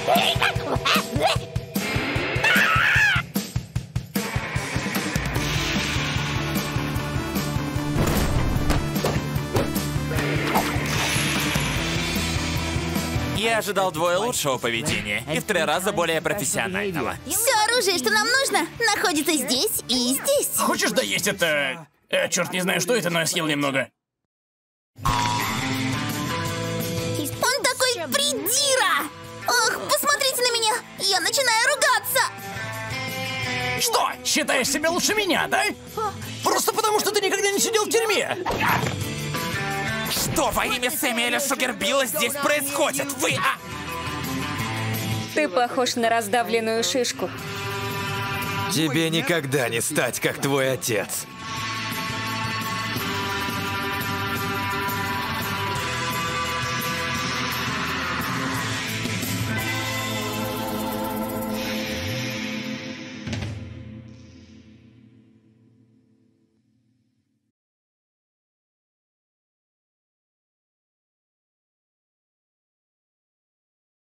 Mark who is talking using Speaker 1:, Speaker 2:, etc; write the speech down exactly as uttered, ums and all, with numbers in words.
Speaker 1: Я ожидал вдвое лучшего поведения и в три раза более профессионального.
Speaker 2: Все оружие, что нам нужно, находится здесь и здесь.
Speaker 3: Хочешь доесть это? Э, черт, не знаю, что это, но я съел немного.
Speaker 2: Он такой придира! Ох, посмотрите на меня! Я начинаю ругаться!
Speaker 3: Что, считаешь себя лучше меня, да? Просто потому, что ты никогда не сидел в тюрьме.
Speaker 1: Что во имя Сэмюэля Шугербилла здесь происходит? Вы... А...
Speaker 4: Ты похож на раздавленную шишку.
Speaker 5: Тебе никогда не стать, как твой отец.